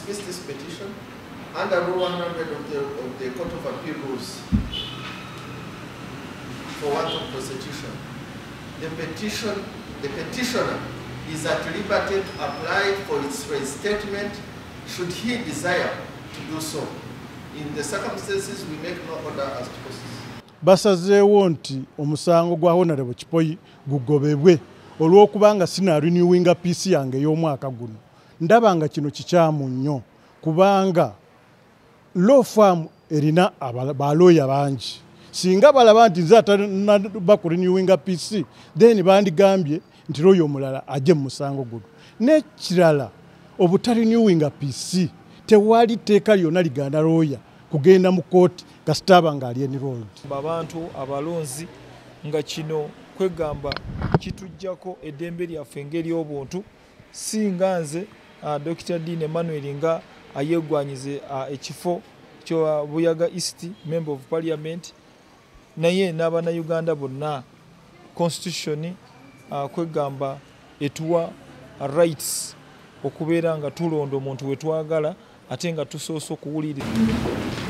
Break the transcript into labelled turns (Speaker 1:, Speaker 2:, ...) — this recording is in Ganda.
Speaker 1: dismiss this petition under Rule 100 of the Court of Appeal Rules for want of prosecution. The petitioner is at liberty to apply for its reinstatement should he desire to do so. In the circumstances, we make no order as to proceed.
Speaker 2: Basazeewo nti omusango gwa Honorable KIPOI gugobebwe olw'okubanga sina renewinga PC yange y'omwaka guno. Ndaba nga kino kikyamu nnyo kubanga law firm erina balooya bangi. Singa balaba nti nze atanaba ku renewinga PC then bandigambye nti looya omulala ajje mu musango guno. N'ekirala obutarenewinga PC tewali tteeka lyonna liganda looya kugenda mu kooti kasitaba ng'ali enrolled.
Speaker 3: Abantu abalonzi nga kino kwegamba kitujjako eddembe lyaffe engeri obuntu singa nze Dr. Dean Emmanuel nga ayeggwanyize ekifo kya Buyaga East Member of Parliament naye n'Abannayuganda bonna constitution kwegamba etuwa rights okubeera nga tulonda omuntu we twagala ate nga tusoose okuwuliriza.